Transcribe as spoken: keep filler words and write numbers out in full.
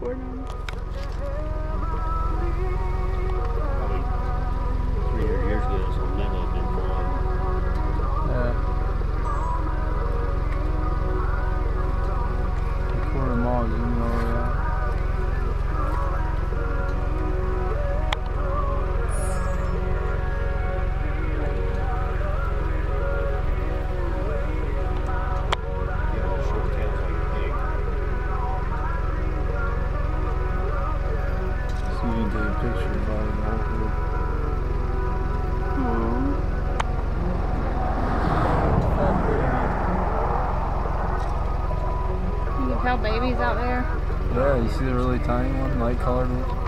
recording on. Three hundred years ago, so men had been flying. Yeah. A quarter mile, you know where we're at. So you can take a picture of all the whole group. You can tell babies out there. Yeah, you see the really tiny one, light colored one?